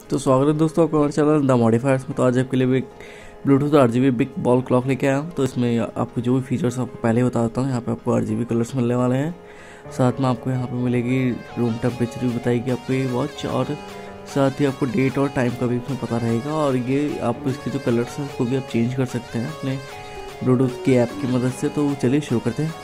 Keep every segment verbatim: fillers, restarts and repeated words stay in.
तो स्वागत है दोस्तों आपका हमारे चैनल द मॉडिफायर्स में। तो आज आपके लिए एक bluetooth R G B big ball clock लेके आया हूँ। तो इसमें आपको जो भी फीचर्स आपको पहले बता देता हूँ। यहाँ पे आपको आर जी बी कलर्स मिलने वाले हैं, साथ में आपको यहाँ पे मिलेगी रूम टेम्परेचर भी बताएगी आपको ये वॉच, और साथ ही आपको डेट और टाइम का भी इसमें पता रहेगा। और ये आपको इसके जो कलर्स हैं उसको भी आप चेंज कर सकते हैं अपने ब्लूटूथ की ऐप की मदद से। तो चलिए शुरू करते हैं।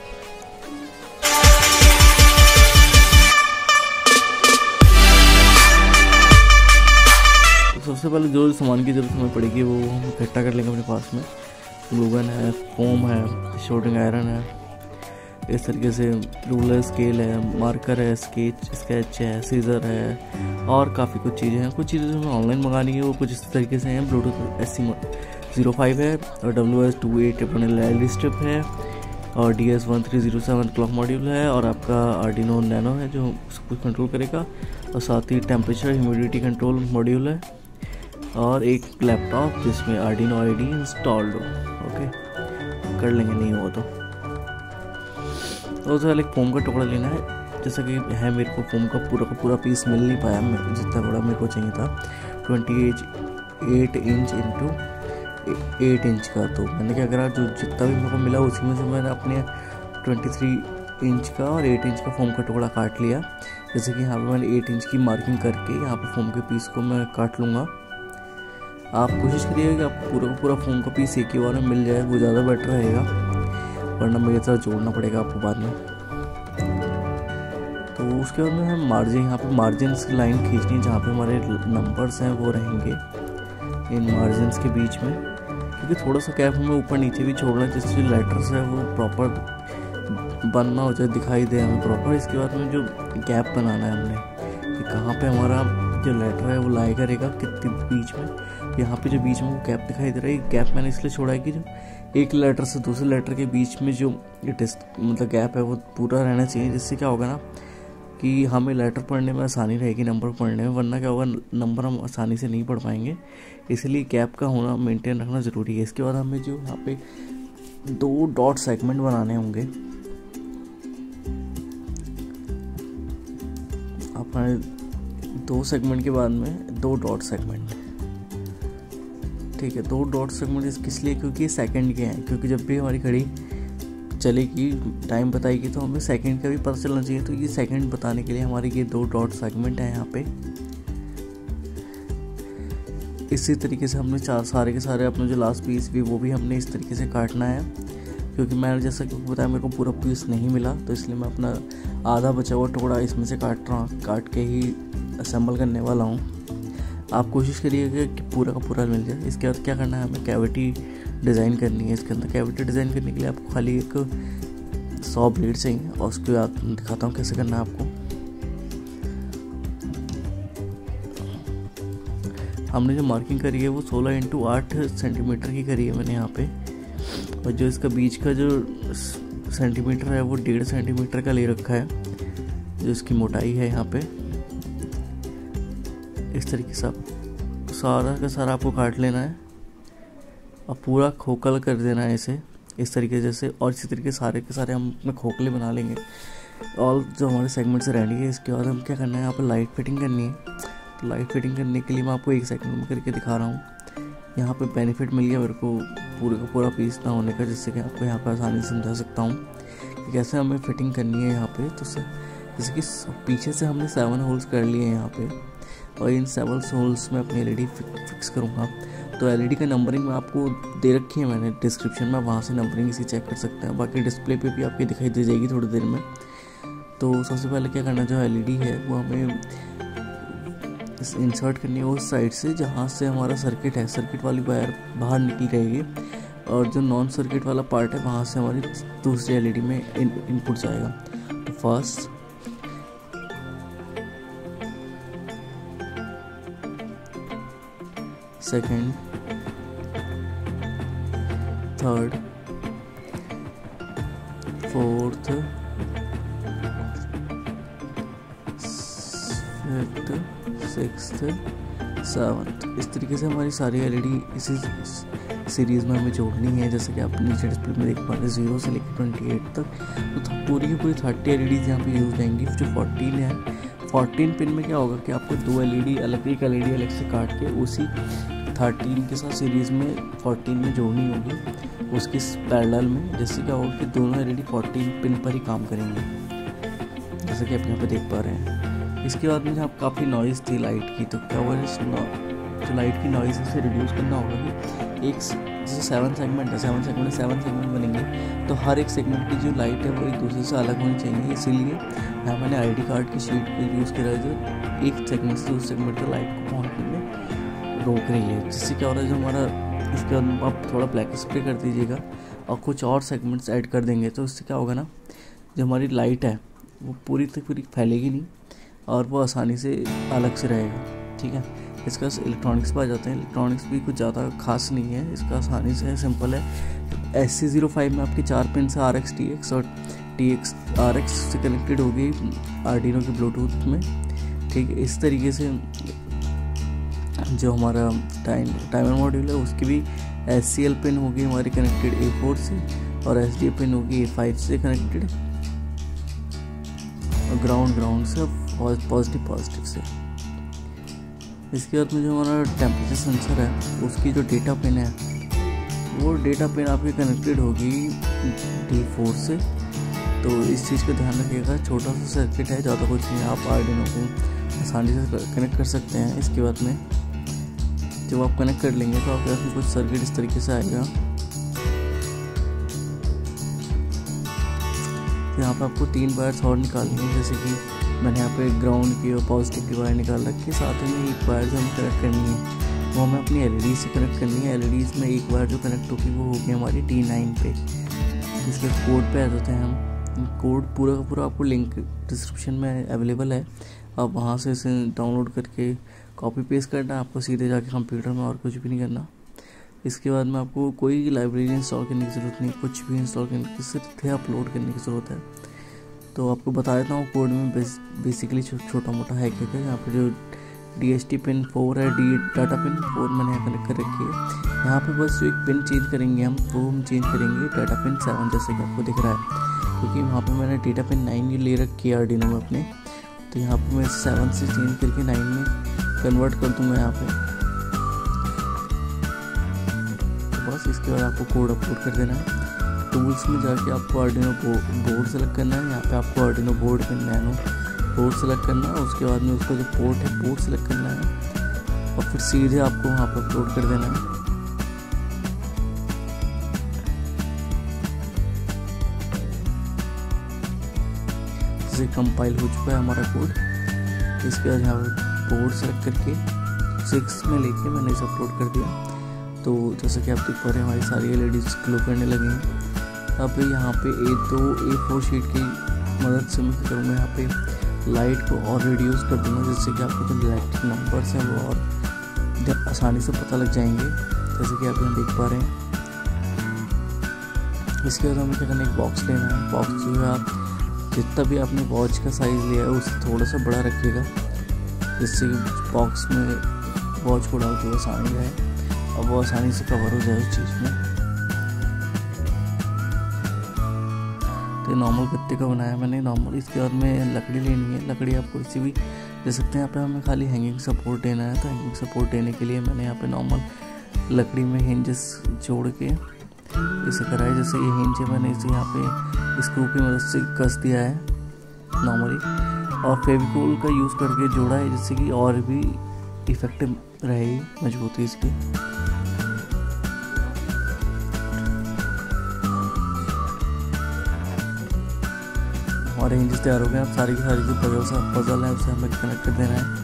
सबसे पहले जो सामान की जरूरत हमें पड़ेगी वो हम इकट्ठा कर लेंगे अपने पास में। ग्लू गन है, फोम है, शॉर्टिंग आयरन है, इस तरीके से रूलर, स्केल है, मार्कर है, स्केच स्केच है, सीजर है और काफ़ी कुछ चीज़ें हैं। कुछ चीज़ें जो हमें ऑनलाइन मंगानी है वो कुछ इस तरीके से हैं। Bluetooth S C zero five है और W S two eight L L D strip है और D S one three zero seven clock module है और आपका आर्डिनो नैनो है जो सब कुछ कंट्रोल करेगा, और साथ ही टेम्परेचर ह्यूमिडिटी कंट्रोल मॉड्यूल है और एक लैपटॉप जिसमें आर्डिनो आई डी इंस्टॉल्ड हो। ओके, कर लेंगे नहीं हो तो तो उससे एक फोम का टुकड़ा लेना है। जैसा कि है मेरे को फोम का पूरा का पूरा पीस मिल नहीं पाया, मैं जितना बड़ा मेरे को चाहिए था twenty eight inch into eight inch का। तो मैंने क्या करा, जो जितना भी मेरे को मिला उसी में से मैंने अपने ट्वेंटी थ्री इंच का और एट इंच का फोम का टुकड़ा काट लिया। जैसे कि यहाँ पर मैंने एट इंच की मार्किंग करके यहाँ पर फोम के पीस को मैं काट लूँगा। आप कोशिश करिएगा कि आपको पूरा का पूरा फोम का पीस एक ही बार में मिल जाए, वो ज़्यादा बेटर रहेगा, वरना मेरे साथ जोड़ना पड़ेगा आपको बाद में। तो उसके बाद में हम मार्जिन, यहाँ पे मार्जिन की लाइन खींचनी है जहाँ पे हमारे नंबर्स हैं वो रहेंगे इन मार्जिन्स के बीच में, क्योंकि थोड़ा सा गैप हमें ऊपर नीचे भी छोड़ना है जिससे लेटर्स है वो प्रॉपर बनना हो जाए, दिखाई दे हमें प्रॉपर। इसके बाद में जो गैप बनाना है हमने कि कहाँ पे हमारा जो लेटर है वो लाई करेगा कितने बीच में। यहाँ पे जो बीच में वो गैप दिखाई दे रहा है, गैप मैंने इसलिए छोड़ा है कि जो एक लेटर से दूसरे लेटर के बीच में जो टेस्ट मतलब गैप है वो पूरा रहना चाहिए, जिससे क्या होगा ना कि हमें लेटर पढ़ने में आसानी रहेगी, नंबर पढ़ने में, वरना क्या होगा नंबर हम आसानी से नहीं पढ़ पाएंगे। इसलिए गैप का होना मेंटेन रखना ज़रूरी है। इसके बाद हमें जो यहाँ पे दो डॉट सेगमेंट बनाने होंगे, अपने दो सेगमेंट के बाद में दो डॉट सेगमेंट, ठीक है। दो डॉट सेगमेंट इस किस लिए, क्योंकि सेकंड के हैं, क्योंकि जब भी हमारी घड़ी चलेगी टाइम बताएगी तो हमें सेकंड का भी पता चलना चाहिए। तो ये सेकंड बताने के लिए हमारे ये दो डॉट सेगमेंट हैं यहाँ पे। इसी तरीके से हमने चार सारे के सारे अपने जो लास्ट पीस भी वो भी हमने इस तरीके से काटना है, क्योंकि मैंने जैसा कि बताया मेरे को पूरा पीस नहीं मिला, तो इसलिए मैं अपना आधा बचा हुआ टुकड़ा इसमें से काट रहा हूँ, काट के ही असेंबल करने वाला हूँ। आप कोशिश करिएगा कि पूरा का पूरा मिल जाए। इसके बाद क्या करना है, हमें कैविटी डिज़ाइन करनी है। इसके अंदर कैविटी डिज़ाइन करने के लिए आपको खाली एक सौ ब्लेड चाहिए और उसके बाद दिखाता हूँ कैसे करना है आपको। हमने जो मार्किंग करी है वो सोलह इंटू आठ सेंटीमीटर की करी है मैंने यहाँ पे, और जो इसका बीच का जो सेंटीमीटर है वो डेढ़ सेंटीमीटर का ले रखा है, जो इसकी मोटाई है यहाँ पे। इस तरीके से आप सारा का सारा आपको काट लेना है और पूरा खोखला कर देना है इसे इस तरीके जैसे, और इसी तरीके सारे के सारे हम अपने खोखले बना लेंगे और जो हमारे सेगमेंट से रेडी है। इसके बाद हम क्या करना है, यहाँ पर लाइट फिटिंग करनी है। तो लाइट फिटिंग करने के लिए मैं आपको एक सेकंड में करके दिखा रहा हूँ। यहाँ पे बेनिफिट मिल गया मेरे को पूरे का पूरा पीस ना होने का, जिससे कि आपको यहाँ पर आसानी से समझा सकता हूँ कि कैसे हमें फिटिंग करनी है यहाँ पे। तो जैसे कि पीछे से हमने सेवन होल्स कर लिए हैं यहाँ पे, और इन सेवन होल्स में अपनी एलईडी फिक्स करूँगा। तो एलईडी का नंबरिंग में आपको दे रखी है मैंने डिस्क्रिप्शन में, वहाँ से नंबरिंग इसी चेक कर सकते हैं। बाकी डिस्प्ले पे भी आपकी दिखाई दे जाएगी थोड़ी देर में। तो सबसे पहले क्या करना, जो एलईडी है वो हमें इंसर्ट करनी है उस साइड से जहाँ से हमारा सर्किट है, सर्किट वाली वायर बाहर निकल रहेगी, और जो नॉन सर्किट वाला पार्ट है वहाँ से हमारी दूसरी एलईडी में इन, इनपुट जाएगा। तो first, second, third, fourth, fifth, sixth, seventh, इस तरीके से हमारी सारी एलईडी इसी सीरीज़ में हमें जोड़नी है। जैसे कि आप नीचे डिस्प्ले में देख पा रहे हैं जीरो से लेकर ट्वेंटी एट तक, तो पूरी की पूरी थर्टी एलईडीज यहाँ पे यूज रहेंगी। जो फोर्टीन है फोर्टीन पिन में क्या होगा कि आपको दो एलईडी अलग, एक एलईडी अलग से काट के उसी थर्टीन के साथ सीरीज़ में फोर्टीन में जोड़नी होगी उसकी पैरेलल में, जिससे क्या होगा कि दोनों एलईडी फोर्टीन पिन पर ही काम करेंगे, जैसे कि आप यहाँ पे देख पा रहे हैं। इसके बाद में जहाँ काफ़ी नॉइज़ थी लाइट की, तो क्या हुआ जो लाइट की नॉइज़ से रिड्यूस करना होगा कि एक जैसे सेवन सेगमेंट है, सेवन सेगमेंट सेवन सेगमेंट बनेंगे, तो हर एक सेगमेंट की जो लाइट है वो एक दूसरे से अलग होनी चाहिए। इसीलिए यहाँ मैंने आईडी कार्ड की शीट को यूज़ करा जो एक सेगमेंट से दूसरे सेगमेंट पर लाइट को पहुँचने में रोक रही है, जिससे क्या हो रहा है जो हमारा, इसके बाद आप थोड़ा ब्लैक स्प्रे कर दीजिएगा और कुछ और सेगमेंट्स ऐड कर देंगे, तो इससे क्या होगा ना, जो हमारी लाइट है वो पूरी तक पूरी फैलेगी नहीं और वो आसानी से अलग से रहेगा। ठीक है, इसका इलेक्ट्रॉनिक्स पर आ जाते हैं। इलेक्ट्रॉनिक्स भी कुछ ज़्यादा खास नहीं है, इसका आसानी से है, सिंपल है। एस सी ज़ीरो फाइव में आपकी चार पिन से आर एक्स टी एक्स और टी एक्स आर एक्स से कनेक्टेड होगी आर्डिनो के ब्लूटूथ में। ठीक है, इस तरीके से जो हमारा टाइम टाइमर मॉड्यूल है उसकी भी एस सी एल पिन होगी हमारी कनेक्टेड ए फोर से, और एस डी ए पिन होगी ए फाइव से कनेक्टेड, और ग्राउंड ग्राउंड से, पॉजिटिव पॉजिटिव से। इसके बाद में जो हमारा टेम्परेचर सेंसर है उसकी जो डेटा पिन है वो डेटा पिन आपकी कनेक्टेड होगी डी फोर से, तो इस चीज़ का ध्यान रखिएगा। छोटा सा सर्किट है, ज़्यादा कुछ नहीं, आप आर्डिनो को आसानी से कनेक्ट कर सकते हैं। इसके बाद में जब आप कनेक्ट कर लेंगे तो आपके पास में कुछ सर्किट इस तरीके से आएगा। यहाँ पर आपको तीन वायर्स और निकालनी है, जैसे कि मैंने यहाँ पे ग्राउंड की और पॉजिटिव की वायर निकाल रखी है। साथ में एक वायर जो हमें कनेक्ट करनी है वो हमें अपनी एलईडी से कनेक्ट करनी है। एलईडीज़ में एक वायर जो कनेक्ट होगी वो होगी हमारी टी नाइन पे। इसके कोड पे आ जाते हैं हम। कोड पूरा का पूरा आपको लिंक डिस्क्रिप्शन में अवेलेबल है, आप वहाँ से इसे डाउनलोड करके कॉपी पेस्ट करना है आपको, सीधे जाके कंप्यूटर में, और कुछ भी नहीं करना। इसके बाद में आपको कोई लाइब्रेरी इंस्टॉल करने की ज़रूरत नहीं, कुछ भी इंस्टॉल करने की, सिर्फ अपलोड करने की ज़रूरत है। तो आपको बता देता हूँ कोड में बेस, बेसिकली छोटा मोटा है क्या क्या। यहाँ पर जो D S T pin four है, डी डाटा पिन फोर मैंने यहाँ कनेक्ट कर रखी है। यहाँ पे बस जो एक पिन चेंज करेंगे हम, वो हम चेंज करेंगे डाटा पिन सेवन, जैसे कि आपको दिख रहा है, क्योंकि वहाँ पे मैंने डेटा पिन नाइन ये ले रखी है आर्डिनो में अपने, तो यहाँ पे मैं सेवन से चेंज करके नाइन में कन्वर्ट कर दूँगा यहाँ पे। तो बस इसके बाद आपको कोड अपलोड कर देना है। टूल्स में जाके आपको आर्डिनो बोर्ड सेलेक्ट करना है। यहाँ पे आपको आर्डिनो बोर्ड का नैनो बोर्ड सेलेक्ट करना है। उसके बाद में उसका जो पोर्ट है पोर्ट सेलेक्ट करना है, और फिर सीधे आपको वहाँ पर अपलोड कर देना है। जैसे कंपाइल हो चुका है हमारा कोड, इसके बाद यहाँ पर बोर्ड सेलेक्ट करके सिक्स में लेके मैंने इसे अपलोड कर दिया। तो जैसे कि आप देख पा रहे हैं हमारी सारी एलईडीज ग्लो करने लगी हैं। अब यहाँ पे ए दो ए फोर शीट की मदद से मैं करूँगा, यहाँ पे लाइट को और रिड्यूस कर दूँगा, जिससे कि आपको जो इलेक्ट्रिक नंबर्स हैं वो और आसानी से पता लग जाएंगे, जैसे कि आप यहाँ देख पा रहे हैं। इसके बाद हमें क्या करना है, एक बॉक्स लेना है। बॉक्स जो है आप जितना भी आपने वॉच का साइज़ लिया है उससे थोड़ा सा बड़ा रखिएगा, जिससे बॉक्स में वॉच को डालते हुए आसानी रहे और वो आसानी से कवर हो जाए उस चीज़ में। तो नॉर्मल गत्ते का बनाया मैंने नॉर्मल। इसके बाद में लकड़ी लेनी है, लकड़ी आपको किसी भी दे सकते हैं। यहाँ पे हमें खाली हैंगिंग सपोर्ट देना है, तो हैंगिंग सपोर्ट देने के लिए मैंने यहाँ पे नॉर्मल लकड़ी में हिंजेस जोड़ के इसे करा है। जैसे ये हिंज है, मैंने इसे यहाँ पे स्क्रू की मदद से कस दिया है नॉर्मली, और फेविकोल का यूज़ करके जोड़ा है, जिससे कि और भी इफेक्टिव रहेगी मजबूती इसकी। हमारे हिंजेस तैयार हो गए। अब सारी की सारी जो पजल पजल है उसे हमें कनेक्ट कर देना है।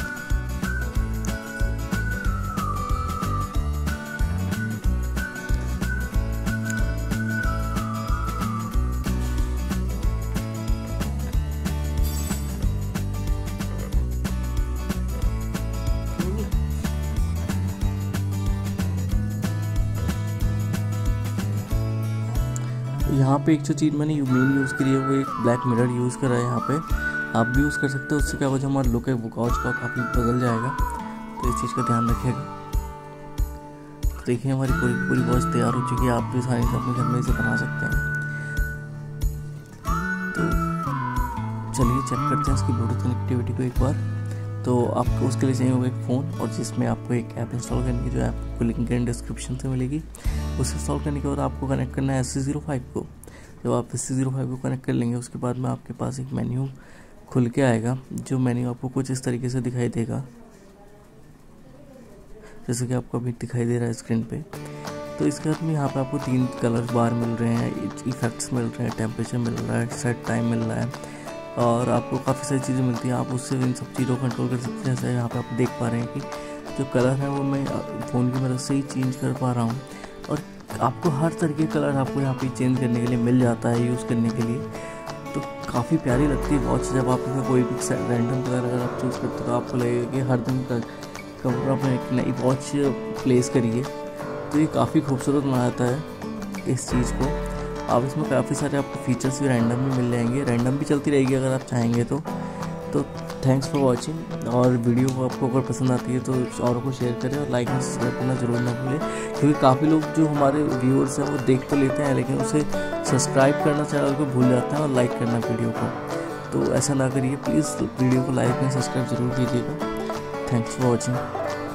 यहाँ पे एक जो चीज़ मैंने मेन यूज़ करी है वो एक ब्लैक मिरर यूज़ करा है। यहाँ पे आप भी यूज़ कर सकते हो, उससे क्या होगा जो हमारा लुक है वो वॉच का काफ़ी बदल जाएगा, तो इस चीज़ का ध्यान रखिएगा। तो देखिए हमारी पूरी पूरी वॉच तैयार हो चुकी है, आप भी सारी अपने घर में इसे बना सकते हैं। तो चलिए चेक करते हैं इसकी ब्लूटूथ कनेक्टिविटी को एक बार। तो आपको उसके लिए चाहिए होगा एक फ़ोन, और जिसमें आपको एक ऐप इंस्टॉल करनी है, जो ऐप को लिंक इन डिस्क्रिप्शन से मिलेगी। उसे इंस्टॉल करने के बाद आपको कनेक्ट करना है एस सी ज़ीरो फाइव को। जब आप एस सी ज़ीरो फाइव को कनेक्ट कर लेंगे, उसके बाद में आपके पास एक मेन्यू खुल के आएगा, जो मेन्यू आपको कुछ इस तरीके से दिखाई देगा, जैसे कि आपको अभी दिखाई दे रहा है स्क्रीन पे। तो इसके बाद में यहाँ पे आपको तीन कलर बार मिल रहे हैं, इफेक्ट्स मिल रहे हैं, टेम्परेचर मिल रहा है, सेट टाइम मिल रहा है, और आपको काफ़ी सारी चीज़ें मिलती हैं। आप उससे इन सब चीज़ों को कंट्रोल कर सकते हैं। जैसे यहाँ पे आप देख पा रहे हैं कि जो कलर है वो मैं फ़ोन की मदद से ही चेंज कर पा रहा हूँ, और आपको हर तरीके का कलर आपको यहाँ पे चेंज करने के लिए मिल जाता है, यूज़ करने के लिए। तो काफ़ी प्यारी लगती है वॉच। जब आप इसमें कोई भी रैंडम कलर अगर आप चूज़ करते हो तो आपको लगेगा कि हर दिन का कमरा में एक नई वॉच प्लेस करिए। तो ये काफ़ी खूबसूरत बनाता है इस चीज़ को। आप इसमें काफ़ी सारे आपको फीचर्स भी रैंडम में मिल जाएंगे, रैंडम भी चलती रहेगी अगर आप चाहेंगे तो। तो थैंक्स फॉर वॉचिंग, और वीडियो को आपको अगर पसंद आती है तो औरों को शेयर करें, और लाइक एंड सब्सक्राइब करना जरूर ना भूलें, क्योंकि काफ़ी लोग जो हमारे व्यूअर्स हैं वो देख तो लेते हैं, लेकिन उसे सब्सक्राइब करना चैनल को भूल जाते हैं और लाइक करना वीडियो को। तो ऐसा ना करिए प्लीज़, वीडियो को लाइक एंड सब्सक्राइब जरूर कीजिएगा। Thanks for watching.